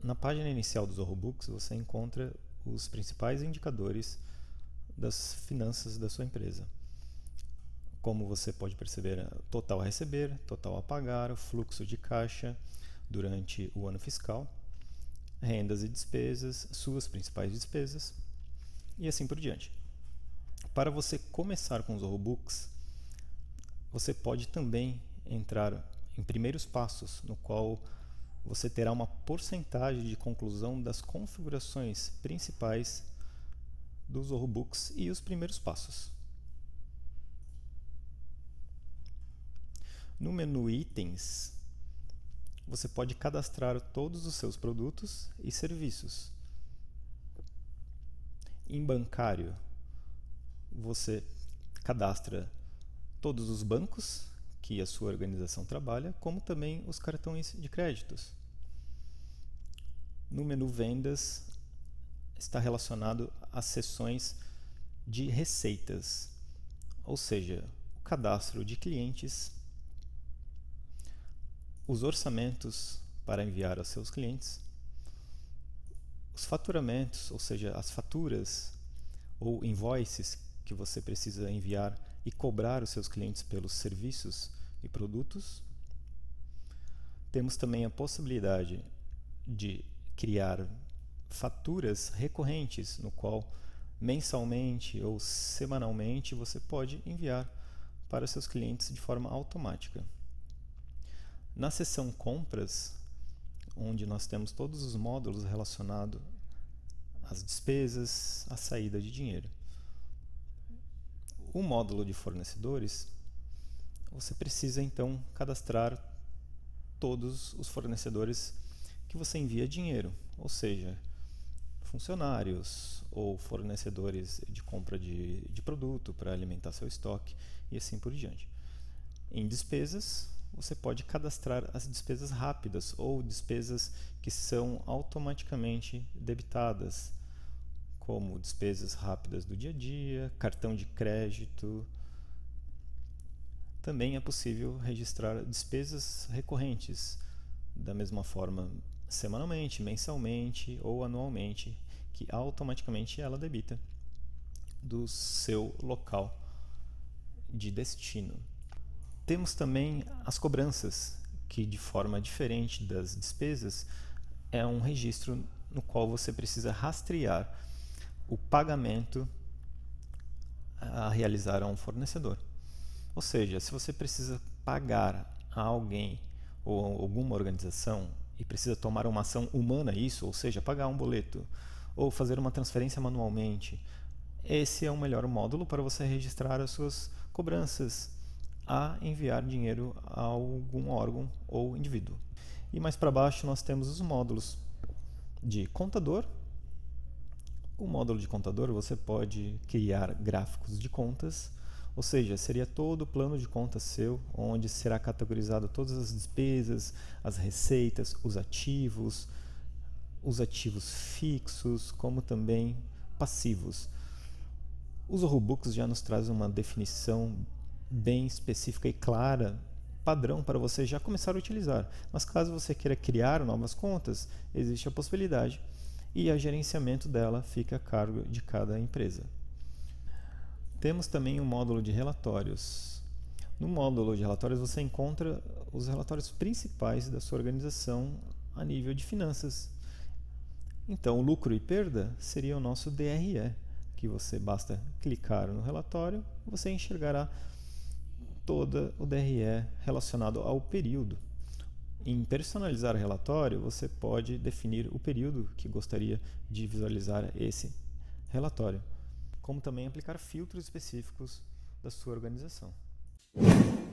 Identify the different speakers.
Speaker 1: Na página inicial do Zorro Books você encontra os principais indicadores das finanças da sua empresa. Como você pode perceber, total a receber, total a pagar, fluxo de caixa durante o ano fiscal, rendas e despesas, suas principais despesas e assim por diante. Para você começar com o Zorro Books, você pode também entrar em primeiros passos, no qual você terá uma porcentagem de conclusão das configurações principais do Zorro Books e os primeiros passos. No menu Itens, você pode cadastrar todos os seus produtos e serviços. Em Bancário, você cadastra todos os bancos que a sua organização trabalha, como também os cartões de créditos. No menu Vendas, está relacionado às seções de receitas, ou seja, o cadastro de clientes, os orçamentos para enviar aos seus clientes, os faturamentos, ou seja, as faturas ou invoices que você precisa enviar e cobrar os seus clientes pelos serviços e produtos. Temos também a possibilidade de criar faturas recorrentes, no qual mensalmente ou semanalmente você pode enviar para os seus clientes de forma automática. Na seção Compras, onde nós temos todos os módulos relacionados às despesas, à saída de dinheiro. O módulo de fornecedores, você precisa então cadastrar todos os fornecedores que você envia dinheiro, ou seja, funcionários ou fornecedores de compra de produto para alimentar seu estoque e assim por diante. Em despesas, você pode cadastrar as despesas rápidas ou despesas que são automaticamente debitadas, como despesas rápidas do dia a dia, cartão de crédito. Também é possível registrar despesas recorrentes, da mesma forma semanalmente, mensalmente ou anualmente, que automaticamente ela debita do seu local de destino. Temos também as cobranças, que de forma diferente das despesas, é um registro no qual você precisa rastrear o pagamento a realizar a um fornecedor. Ou seja, se você precisa pagar a alguém ou alguma organização e precisa tomar uma ação humana isso, ou seja, pagar um boleto ou fazer uma transferência manualmente, esse é o melhor módulo para você registrar as suas cobranças a enviar dinheiro a algum órgão ou indivíduo. E mais para baixo nós temos os módulos de contador. O módulo de contador você pode criar gráficos de contas, ou seja, seria todo o plano de contas seu, onde será categorizado todas as despesas, as receitas, os ativos fixos, como também passivos. Os Zorro Books já nos traz uma definição bem específica e clara, padrão para você já começar a utilizar. Mas caso você queira criar novas contas, existe a possibilidade e o gerenciamento dela fica a cargo de cada empresa. Temos também um módulo de relatórios. No módulo de relatórios você encontra os relatórios principais da sua organização a nível de finanças. Então, o lucro e perda seria o nosso DRE, que você basta clicar no relatório, você enxergará todo o DRE relacionado ao período. Em personalizar o relatório, você pode definir o período que gostaria de visualizar esse relatório, como também aplicar filtros específicos da sua organização.